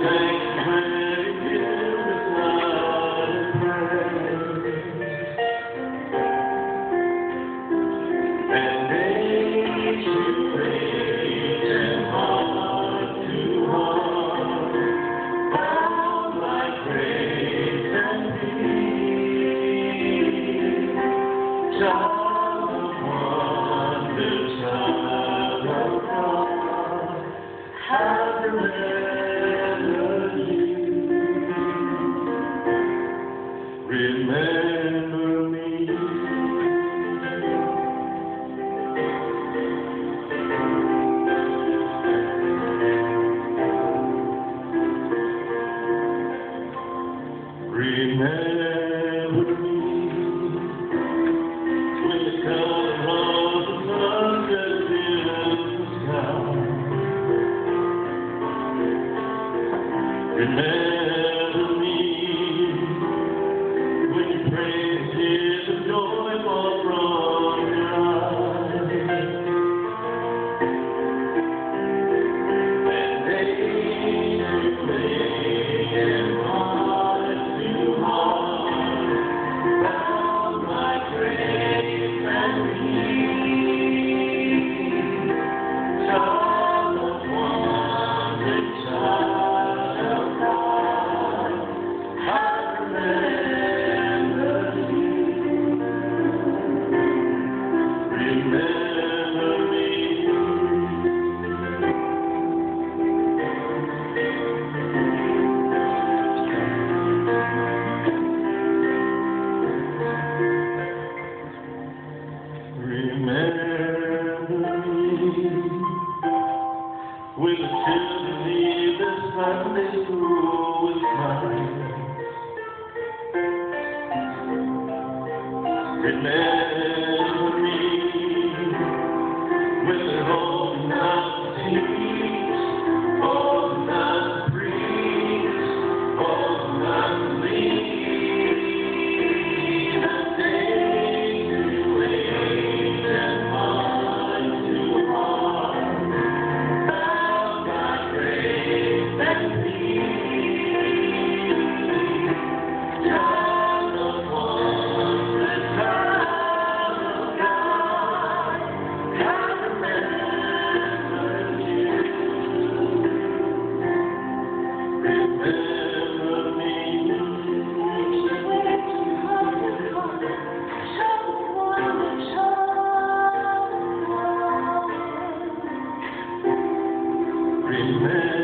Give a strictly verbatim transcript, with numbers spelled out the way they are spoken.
Remember me. Remember me when the color of the sunset fills the sky. Remember me when you pray and tears of joy fall from your eyes. And days to make and heart to heart, bound by grace and peace. Child of wanted, child of God, I remember you. Remember me. Remember me when the children leave the Sunday school with smiles. Remember me when they're holding up the teach, holding up the preach, holding up the lead. The days to wait and heart to heart, bound by grace and peace. Child of wanted, child of God, I remember you. Remember me. Remember